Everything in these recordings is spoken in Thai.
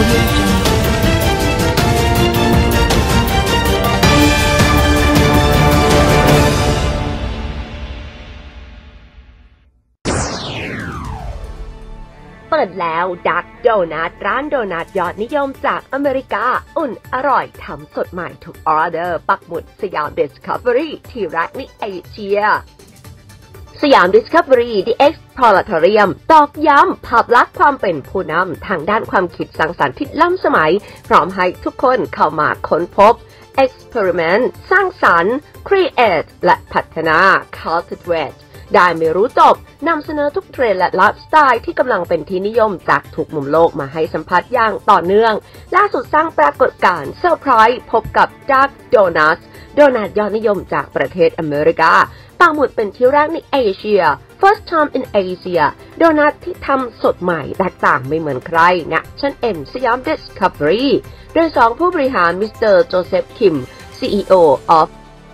เปิดแล้วดักโดนัทร้านโดนัทยอดนิยมจากอเมริกาอุ่นอร่อยทำสดใหม่ทุกออเดอร์ปักหมุดสยาม Discovery ที่รักในเอเชียสยาม Discovery The Exploratorium ตอกย้ำภาพลักษณ์ความเป็นผู้นำทางด้านความคิดสร้างสรรค์ที่ล้ำสมัยพร้อมให้ทุกคนเข้ามาค้นพบ Experiment สร้างสรรค์ Create และพัฒนา Cultivate ได้ไม่รู้จบนำเสนอทุกเทรนด์และไลฟ์สไตล์ที่กำลังเป็นที่นิยมจากทุกมุมโลกมาให้สัมผัสอย่างต่อเนื่องล่าสุดสร้างปรากฏการณ์เซอร์ไพรส์พบกับดักโดนัทโดนัทยอดนิยมจากประเทศอเมริกาปักหมุดเป็นที่แรกในเอเชีย First time in Asia โดนัทที่ทำสดใหม่แตกต่างไม่เหมือนใครณชั้น M สยาม Discovery โดย2ผู้บริหารมิสเตอร์โจเซฟคิม CEO of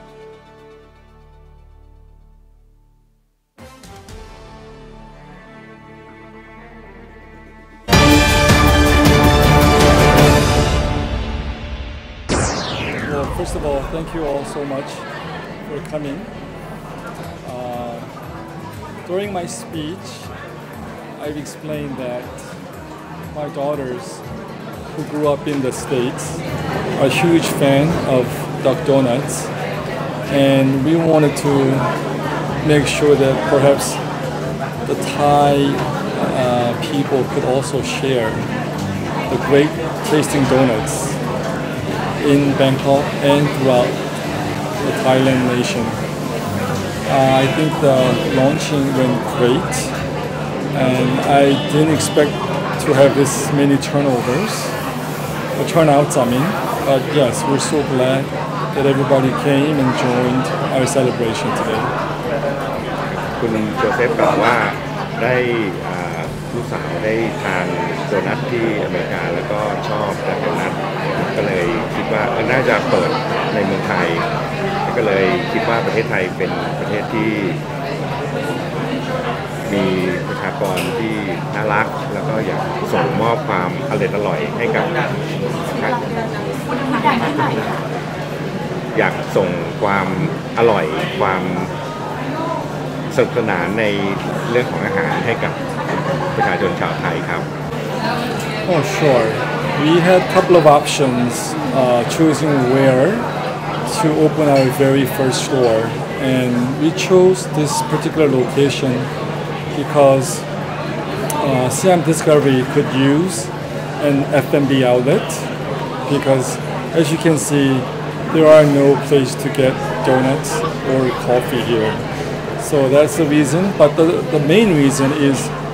First of all, thank you all so much for coming. During my speech, I've explained that my daughters, who grew up in the States, are a huge fan of Duck Donuts, and we wanted to make sure that perhaps the Thai people could also share the great tasting donuts in Bangkok and throughout the Thailand nation. I think the launching went great, and I didn't expect to have this many turnouts, but yes, we're so glad that everybody came and joined our celebration today. คุณโจเซฟกล่าวว่าได้ลูกสาวได้ทานโดนัทที่อเมริกาแล้วก็ชอบแต่โดนัทก็เลยคิดว่าน่าจะเปิดในเมืองไทยก็เลยคิดว่าประเทศไทยเป็นประเทศที่มีประชากรที่น่ารักแล้วก็อยากส่งมอบความอร่อยให้กับอยากส่งความอร่อยความสนุกสนานในเรื่องของอาหารให้กับประชาชนชาวไทยครับ Oh, sure. We had a couple of options choosing where to open our very first store, and we chose this particular location because Siam Discovery could use an F&B outlet because, as you can see, there are no place to get donuts or coffee here. So that's the reason, but the main reason is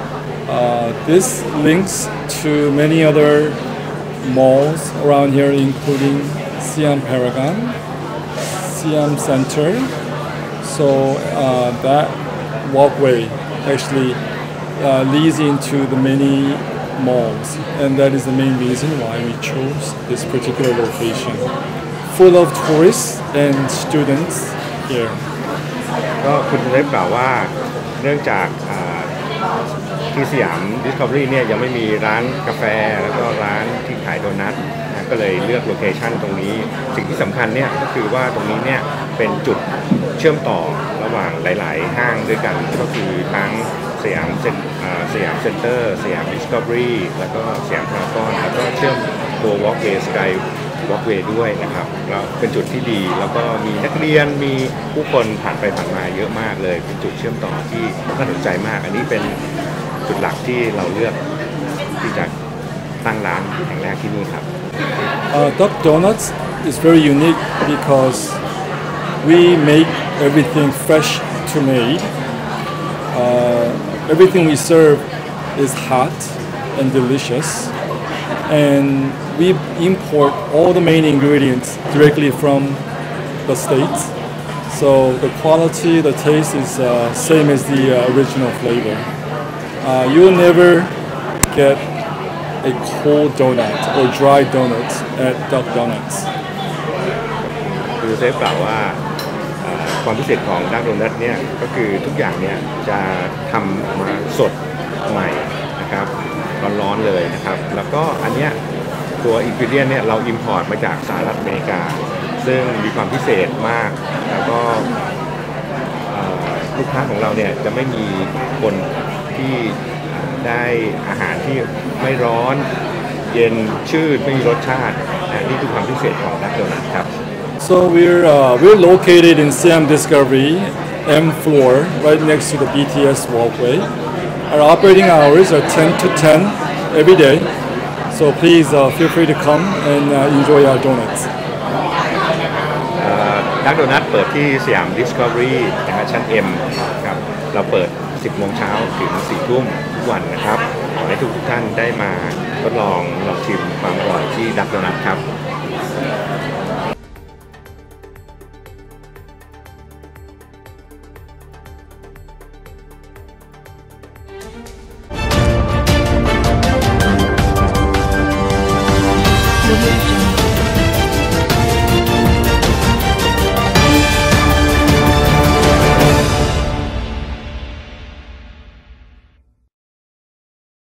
this links to many other malls around here, including Siam Paragon, Siam Center. So that walkway actually leads into the many malls, and that is the main reason why we chose this particular location. Full of tourists and students here. ก็คุณได้กล่าวว่าเนื่องจากที่สยาม Discovery เนี่ยยังไม่มีร้านกาแฟแล้วก็ร้านที่ขายโดนัทก็เลยเลือกโลเคชั่นตรงนี้สิ่งที่สำคัญเนี่ยก็คือว่าตรงนี้เนี่ยเป็นจุดเชื่อมต่อระหว่างหลายๆห้างด้วยกันก็คือทั้งสยามเซ็นเตอร์สยาม Discovery แล้วก็สยามพารากอนแล้วก็เชื่อมตัว Walkway Sky Walkway ด้วยนะครับแล้วเป็นจุดที่ดีแล้วก็มีนักเรียนมีผู้คนผ่านไปผ่านมาเยอะมากเลยเป็นจุดเชื่อมต่อที่น่าสนใจมากอันนี้เป็นจุดหลักที่เราเลือกที่จะตั้งร้านแห่งแรกที่นี่ครับ Duck Donuts is very unique because we make everything fresh to made. Everything we serve is hot and delicious, and we import all the main ingredients directly from the States. So the quality, the taste is same as the original flavor. You'll never get a cold donut or dry donut at Duck Donuts. คือเซฟกล่าวว่าความพิเศษของดักโดนัทเนี่ยก็คือทุกอย่างเนี่ยจะทำมาสดใหม่นะครับร้อนๆเลยนะครับแล้วก็อันเนี้ยตัวอินกิวเดียนเนี่ยเราอิมพอร์ตมาจากสหรัฐอเมริกาซึ่งมีความพิเศษมากแล้วก็ลูกค้าของเราเนี่ยจะไม่มีคนที่ได้อาหารที่ไม่ร้อนเย็นชืดไม่มีรสชาตินี่คือความพิเศษของดักโดนัทครับ So we're located in Siam Discovery M floor, right next to the BTS walkway. Our operating hours are 10 to 10 every day. So please feel free to come and enjoy our donuts. ดักโดนัทเปิดที่สยาม Discovery นะครับชั้น M ครับเราเปิด 10 โมงเช้าถึง 4 ทุ่มทุกวันนะครับขอให้ทุกท่านได้มาทดลองชิมความอร่อยที่ดักโดนัทครับ